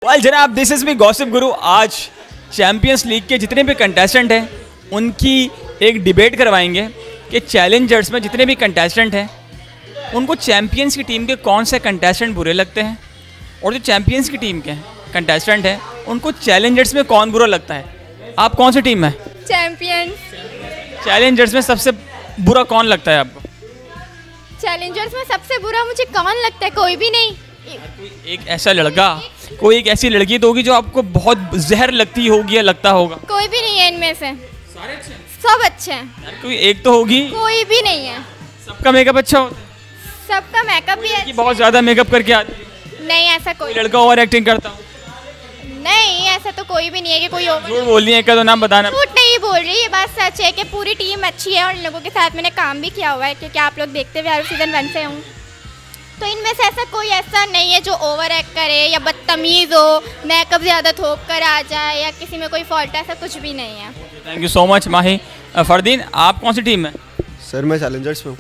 Well जनाब, this is me gossip गुरु। आज champions league के जितने भी कंटेस्टेंट हैं उनकी एक डिबेट करवाएंगे कि चैलेंजर्स में जितने भी कंटेस्टेंट हैं उनको चैम्पियंस की टीम के कौन से कंटेस्टेंट बुरे लगते हैं, और जो चैम्पियंस की टीम के कंटेस्टेंट हैं उनको चैलेंजर्स में कौन बुरा लगता है। आप कौन सी टीम में? चैम्पियंस। चैलेंजर्स में सबसे बुरा कौन लगता है आपको? चैलेंजर्स में सबसे बुरा मुझे कौन लगता है? कोई भी नहीं। एक ऐसा लड़का, कोई एक ऐसी लड़की तो होगी जो आपको बहुत जहर लगती होगी या लगता होगा। कोई भी नहीं है इनमें से। सारे अच्छे हैं? सब अच्छे हैं। यार कोई एक तो होगी। कोई भी नहीं है। सबका मेकअप अच्छा होता है? सबका मेकअप भी कि बहुत ज़्यादा मेकअप करके आती है? नहीं, ऐसा कोई लड़का ओवर एक्टिंग करता हो? नहीं, ऐसा तो कोई भी नहीं है कि कोई झूठ बोल रही है, का तो नाम बताना। झूठ नहीं बोल रही, ये बात सच है कि पूरी टीम अच्छी है और इन लोगों के साथ मैंने काम भी किया हुआ है, क्योंकि आप लोग देखते हुए सीज़न 1 से हूँ। तो इनमें से ऐसा कोई ऐसा नहीं है जो ओवर एक्ट करे या बदतमीज़ हो, मेकअप ज़्यादा थोप कर आ जाए या किसी में कोई फॉल्ट है, ऐसा कुछ भी नहीं है। Thank you so much Mahi. Fardeen, आप कौन सी टीम में? सर मैं चैलेंजर्स में हूँ।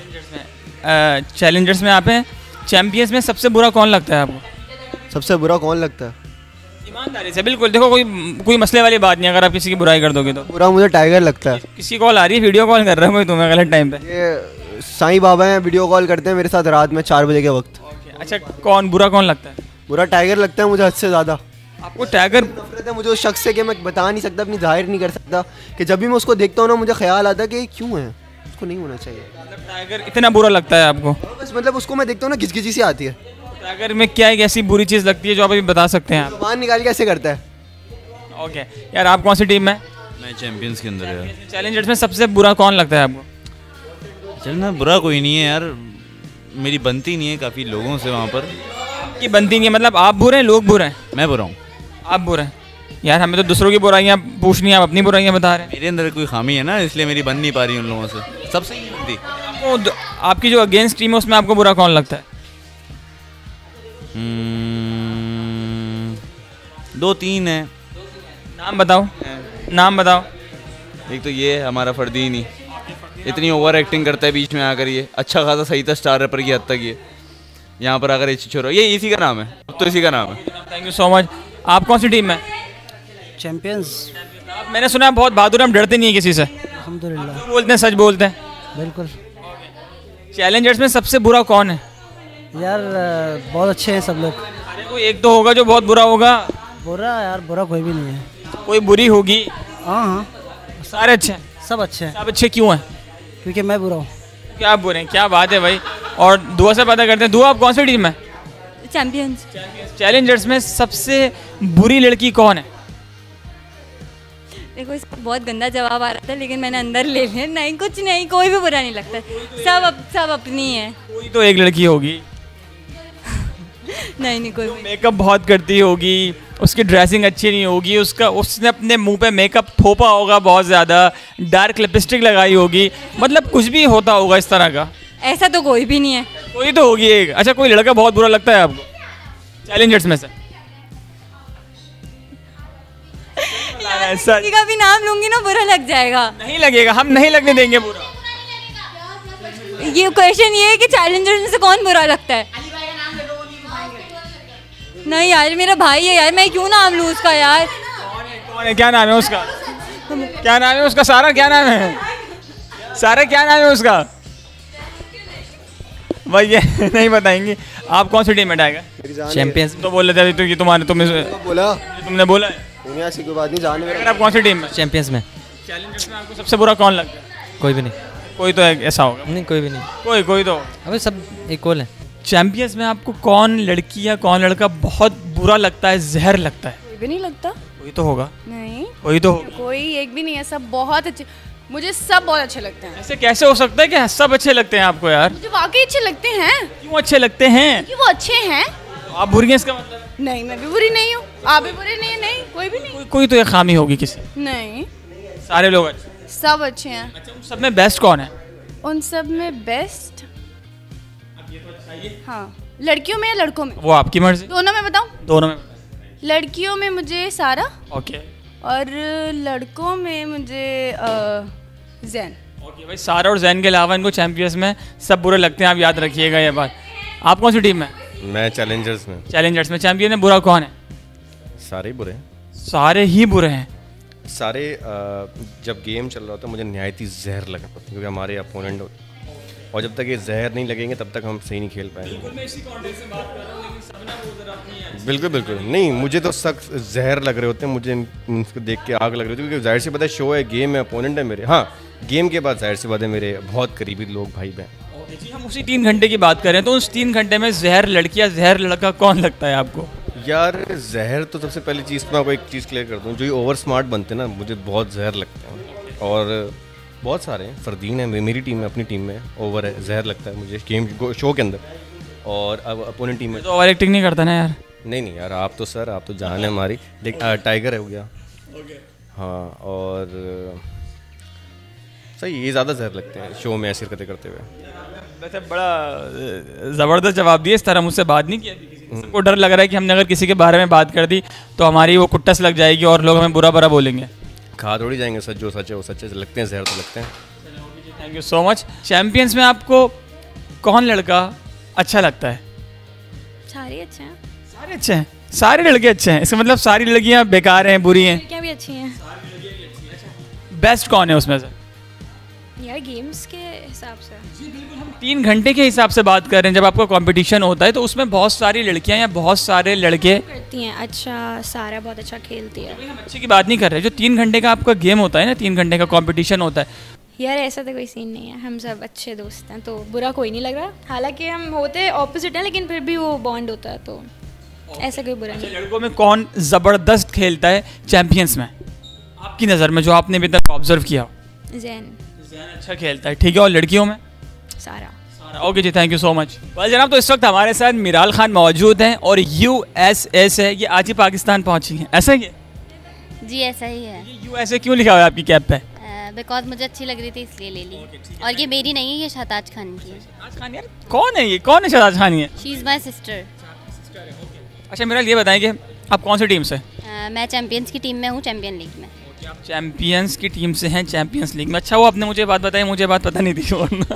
चैलेंजर्स में आप हैं। चैम्पियंस में सबसे बुरा कौन लगता है आपको? सबसे बुरा कौन लगता है? ईमानदारी से बिल्कुल देखो, कोई मसले वाली बात नहीं। अगर आप किसी की बुराई कर दोगे तो बुरा मुझे टाइगर लगता है। किसी कॉल आ रही है, वीडियो कॉल कर रहा है कोई तुम्हें गलत टाइम पे। ये साईं बाबा हैं, वीडियो कॉल करते हैं मेरे साथ रात में 4 बजे के वक्त। अच्छा, कौन बुरा कौन लगता है? बुरा टाइगर लगता है मुझे हद से ज़्यादा। आपको टाइगर नफरत है मुझे उस शख्स से कि मैं बता नहीं सकता, अपनी जाहिर नहीं कर सकता, कि जब भी मैं उसको देखता हूँ ना मुझे ख्याल आता है कि क्यों है, उसको नहीं होना चाहिए। टाइगर इतना बुरा लगता है आपको? बस मतलब उसको मैं देखता हूँ ना घिसघिसी सी आती है। टाइगर में क्या एक ऐसी बुरी चीज़ लगती है जो आप अभी बता सकते हैं? जुबान निकाल के ऐसे करता है। ओके यार, आप कौन सी टीम में? मैं चैंपियंस के अंदर है। चैलेंजर्स में सबसे बुरा कौन लगता है आपको? चलना बुरा कोई नहीं है यार, मेरी बनती नहीं है काफ़ी लोगों से वहाँ पर। कि बनती नहीं है मतलब आप बुरे हैं, लोग बुरे हैं? मैं बुरा हूँ। आप बुरे हैं? यार हमें तो दूसरों की बुराइयाँ पूछनी है, आप अपनी बुराइयाँ बता रहे हैं। मेरे अंदर कोई खामी है ना, इसलिए मेरी बन नहीं पा रही उन लोगों से। सबसे नहीं बनती। आपको आपकी जो अगेंस्ट टीम है उसमें आपको बुरा कौन लगता है? 2-3 है। नाम बताओ, नाम बताओ। एक तो ये है हमारा फरदीन ही, इतनी ओवर एक्टिंग करता है बीच में आकर। ये अच्छा खासा सही था स्टार रैपर की हद तक, ये यहाँ पर आकर छोरा, ये इसी का नाम है, अब तो इसी का नाम है। Thank you so much. आप कौन सी टीम में? चैंपियंस। मैंने सुना है बहुत बहादुर, हम डरते नहीं है किसी से। अल्हम्दुलिल्लाह। बोलते हैं, सच बोलते हैं। बिल्कुल। चैलेंजर्स में सबसे बुरा कौन है? यार बहुत अच्छे हैं सब लोग। अरे कोई एक तो होगा जो बहुत बुरा होगा। बुरा यार, बुरा कोई भी नहीं है। कोई बुरी होगी। हाँ हाँ, सारे अच्छे हैं? सब अच्छे हैं। सब अच्छे क्यों हैं? क्योंकि मैं बुरा हूँ। क्या बुरे हैं? क्या बात है भाई। और दुआ से पता करते हैं। दुआ, आप कौन सी टीम में? चैम्पियंस। चैलेंजर्स में सबसे बुरी लड़की कौन है? देखो, इसका बहुत गंदा जवाब आ रहा था लेकिन मैंने अंदर ले लिया। नहीं, कुछ नहीं, कोई भी बुरा नहीं लगता, सब अपनी है। कोई तो एक लड़की होगी। नहीं कोई भी। मेकअप बहुत करती होगी, उसकी ड्रेसिंग अच्छी नहीं होगी, उसने अपने मुंह पे मेकअप थोपा होगा बहुत ज़्यादा, डार्क लिपस्टिक लगाई होगी, मतलब कुछ भी होता होगा इस तरह का। ऐसा तो कोई भी नहीं है। कोई तो होगी एक। अच्छा, कोई लड़का बहुत बुरा लगता है आपको चैलेंजर्स में से? किसी का भी नाम लूंगी ना बुरा लग जाएगा। नहीं लगेगा, हम नहीं लगने देंगे बुरा। ये क्वेश्चन ये है कि चैलेंजर्स में से कौन बुरा लगता है? नहीं यार, मेरा भाई है यार, मैं क्यों नाम लूँ उसका यार। कौन है? क्या नाम है उसका? क्या नाम है उसका? सारा क्या नाम है? सारा क्या नाम है उसका? भाई ये नहीं बताएंगे। आप कौन सी टीम में? Tiger champions. तो बोल रहे थे अभी तो, कि तुमने बोला तुमने बोला है। ऐसी कोई बात नहीं, जाने अगर आप कौन सी टीम में? चैंपियंस में। चैलेंजर्स में आपको सबसे बुरा कौन लगता है? कोई भी नहीं। कोई तो ऐसा होगा। नहीं, कोई भी नहीं। कोई तो। अबे सब इक्वल है। चैंपियंस में आपको कौन लड़की या कौन लड़का बहुत बुरा लगता है, जहर लगता है? कोई भी नहीं लगता। कोई तो होगा। नहीं, कोई तो होगा। कोई एक भी नहीं है, सब बहुत अच्छे। मुझे सब बहुत अच्छे लगते हैं। ऐसे कैसे हो सकता है कि सब अच्छे लगते हैं आपको? यार मुझे वाकई अच्छे लगते हैं। क्यों अच्छे लगते हैं? क्योंकि वो अच्छे हैं। आप बुरी हैं इसका मतलब? नहीं, मैं भी बुरी नहीं हूँ, आप भी बुरे नहीं है। नहीं, कोई भी नहीं। कोई तो एक खामी होगी किसी। नहीं, सारे लोग अच्छे। सब अच्छे हैं। अच्छा, उन सब में बेस्ट कौन है? उन सब में बेस्ट, हाँ, लड़कियों में या लड़कों में? वो आपकी मर्जी। दोनों में बताऊँ? दोनों में। लड़कियों में मुझे सारा, ओके। और लड़कों में मुझे जैन। ओके भाई, सारा और जैन के अलावा इनको चैंपियंस में सब बुरे लगते हैं, आप याद रखिएगा ये बात। आप कौन सी टीम में? मैं चैलेंजर्स में। चैलेंजर्स में। चैंपियन में बुरा कौन है? सारे ही बुरे हैं। सारे ही बुरे हैं। सारे जब गेम चल रहा होता है मुझे निहायती जहर लगा होता है, क्योंकि हमारे अपोनेंट होते हैं और जब तक ये जहर नहीं लगेंगे तब तक हम सही नहीं खेल पाएंगे। बिल्कुल बिल्कुल नहीं, मुझे तो सख्त जहर लग रहे होते हैं, मुझे उनको देख के आग लग रही होती है, क्योंकि जाहिर सी बात है शो है, गेम है, अपोनेंट है मेरे। हाँ, गेम के बाद जाहिर सी बात है मेरे बहुत करीबी लोग भाई बहन। जी, हम उसी 3 घंटे की बात करें तो उस 3 घंटे में जहर लड़की या जहर लड़का कौन लगता है आपको? यार जहर तो सबसे पहली चीज़ मैं आपको एक चीज़ क्लियर कर दूँ, जो ये ओवर स्मार्ट बनते हैं ना मुझे बहुत जहर लगते हैं, और बहुत सारे हैं। फरदीन है मेरी टीम में, अपनी टीम में ओवर है, जहर लगता है मुझे गेम शो के अंदर, और अब अपोनेंट टीम में तो ओवर एक्टिंग नहीं करता ना यार। नहीं यार, आप तो सर आप तो जान है हमारी। टाइगर है हो गया, हाँ, और सही ये ज़्यादा जहर लगते हैं शो में ऐसे करते करते हुए। वैसे बड़ा ज़बरदस्त जवाब दिया, इस तरह मुझसे बात नहीं किया थी। सबको डर लग रहा है कि हमने अगर किसी के बारे में बात कर दी तो हमारी वो कुट्टस लग जाएगी और लोग हमें बुरा बुरा बोलेंगे। खा थोड़ी जाएंगे, सच जो सच है वो सच है, लगते हैं जहर तो लगते हैं। Thank you so much. Champions में आपको कौन लड़का अच्छा लगता है? सारे अच्छे हैं। सारे अच्छे हैं, सारे लड़के अच्छे हैं, इसका मतलब सारी लड़कियां बेकार हैं, बुरी हैं? लड़कियां भी अच्छी हैं। बेस्ट कौन है उसमें से? यार गेम्स के हिसाब से 3 घंटे के हिसाब से बात कर रहे हैं। जब आपका कंपटीशन होता है तो उसमें बहुत सारी लड़कियां या बहुत सारे लड़के करती हैं अच्छा, सारा बहुत अच्छा खेलती है। हम अच्छे की बात नहीं कर रहे, जो 3 घंटे का आपका गेम होता है ना, 3 घंटे का कंपटीशन होता है। यार ऐसा तो कोई सीन नहीं है, हम सब अच्छे दोस्त हैं तो बुरा कोई नहीं लग रहा। हालांकि हम होते ऑपोजिट हैं लेकिन फिर भी वो बॉन्ड होता है, तो ऐसा कोई बुरा नहीं। लड़कों में कौन ज़बरदस्त खेलता है चैंपियंस में आपकी नज़र में, जो आपने अभी तक ऑब्जर्व किया? जैन अच्छा खेलता है, ठीक है। और लड़कियों में? सारा। ओके जी, thank you so much. Well जनाब, तो इस वक्त हमारे साथ मिराल खान मौजूद हैं और USA से ये आज ही पाकिस्तान पहुंची हैं, ऐसा ही है? जी ऐसा ही है। USA क्यों लिखा हुआ है आपकी कैप पे? बिकॉज मुझे अच्छी लग रही थी इसलिए ले ली। और ये मेरी नहीं है, ये शहताज खान की है। शहताज खान यार कौन है ये? कौन है शहताज खान? ये शी इज़ माई सिस्टर। अच्छा मिराल, ये बताएं कि आप कौन सी टीम से? मैं चैम्पियंस की टीम में हूँ, चैम्पियन लीग में। आप चैम्पियंस की टीम से हैं, चैम्पियंस लीग में। अच्छा वो आपने मुझे बात बताई, मुझे बात पता नहीं थी वरना।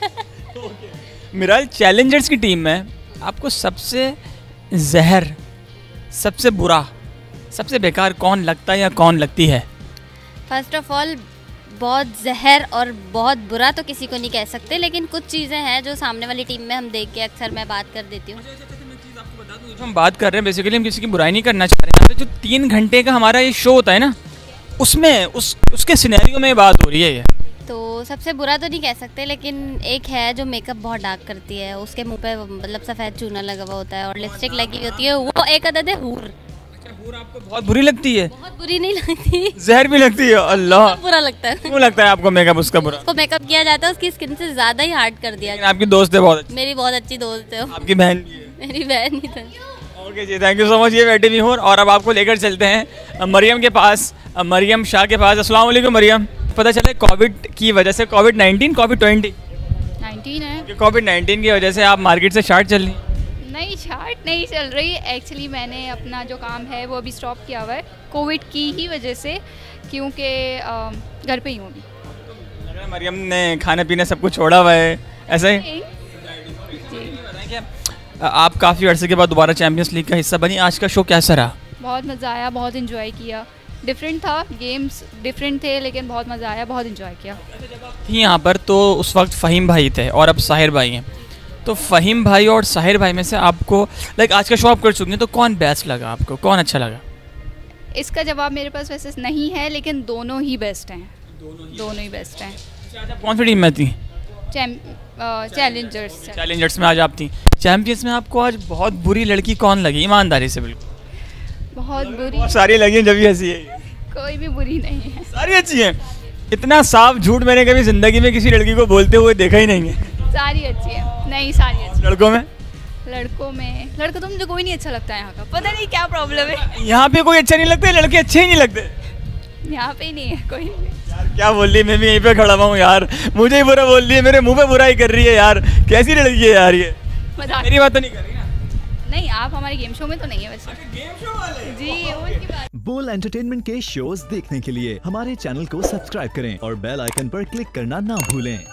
मिराल, चैलेंजर्स की टीम में आपको सबसे जहर, सबसे बुरा, सबसे बेकार कौन लगता है या कौन लगती है? फर्स्ट ऑफ ऑल बहुत जहर और बहुत बुरा तो किसी को नहीं कह सकते, लेकिन कुछ चीज़ें हैं जो सामने वाली टीम में हम देख के अक्सर मैं बात कर देती हूँ। जो हम बात कर रहे हैं बेसिकली हम किसी की बुराई नहीं करना चाह रहे हैं। यहाँ पे जो 3 घंटे का हमारा ये शो होता है ना, उसमें उसके सिनेरियो में बात हो रही है ये। तो सबसे बुरा तो नहीं कह सकते, लेकिन एक है जो मेकअप बहुत डार्क करती है, उसके मुंह पे मतलब सफ़ेद चूना लगा हुआ होता है और लिपस्टिक लगी हुई होती है, वो एक अदद है हूर। हूर आपको बहुत बुरी लगती है? बहुत बुरी नहीं लगती, जहर भी लगती है। अल्लाह, बुरा लगता है। क्यों लगता है आपको मेकअप उसका बुरा? उसको मेकअप किया जाता है, उसकी स्किन से ज़्यादा ही हार्ड कर दिया जाता है। आपकी दोस्त है बहुत? मेरी बहुत अच्छी दोस्त है। आपकी बहन भी है? मेरी बहन ही था। ओके जी, थैंक यू सो मच। ये बैठे भी हूँ और अब आपको लेकर चलते हैं मरियम के पास, मरियम शाह के पास। अस्सलाम वालेकुम मरियम। पता चला कोविड की वजह से, कोविड-19 19 है, कोविड-19 की वजह से आप मार्केट से शार्ट चल रही? नहीं शार्ट नहीं चल रही, एक्चुअली मैंने अपना जो काम है वो अभी स्टॉप किया हुआ है कोविड की ही वजह से, क्योंकि घर पे ही हूँ अभी। मरियम ने खाने पीने सब कुछ छोड़ा हुआ है, ऐसा ही? आप काफ़ी अर्से के बाद दोबारा चैंपियंस लीग का हिस्सा बनी, आज का शो कैसा रहा? बहुत मज़ा आया, बहुत इन्जॉय किया। डिफरेंट था, गेम्स डिफरेंट थे लेकिन बहुत मज़ा आया, बहुत इन्जॉय किया। थी यहाँ पर तो उस वक्त फ़हीम भाई थे और अब साहिर भाई हैं, तो फ़हीम भाई और साहिर भाई में से आपको आज का शो आप कर चुके हैं, तो कौन बेस्ट लगा आपको, कौन अच्छा लगा? इसका जवाब मेरे पास वैसे नहीं है, लेकिन दोनों ही बेस्ट हैं, दोनों ही बेस्ट हैं। कौन सी टीम में थी? चैलेंजर्स में आज आप थी। चैंपियंस में आपको आज बहुत बुरी लड़की कौन लगी, ईमानदारी से? बिल्कुल बहुत बुरी, सारी लगी जब भी हंसी है। कोई भी बुरी नहीं है, सारी अच्छी हैं। इतना साफ झूठ मैंने कभी जिंदगी में किसी लड़की को बोलते हुए देखा ही नहीं है। सारी अच्छी है। नहीं सारी अच्छी। लड़कों में लड़का तो मुझे कोई नहीं अच्छा लगता है यहाँ का, पता नहीं क्या प्रॉब्लम है। यहाँ पे कोई अच्छा नहीं लगता, लड़के अच्छे ही नहीं लगते यहाँ पे ही नहीं है कोई। यार क्या बोल रही है, मैं भी यहीं पे खड़ा हूँ यार, मुझे ही बुरा बोल रही है, मेरे मुंह पे बुरा ही कर रही है यार, कैसी लड़की है यार ये? मेरी बात तो नहीं कर रही ना? नहीं, आप हमारे गेम शो में तो नहीं है वैसे। गेम शो वाले? जी, उनकी बात। बोल एंटरटेनमेंट के शोज देखने के लिए हमारे चैनल को सब्सक्राइब करें और बेल आइकन पर क्लिक करना ना भूलें।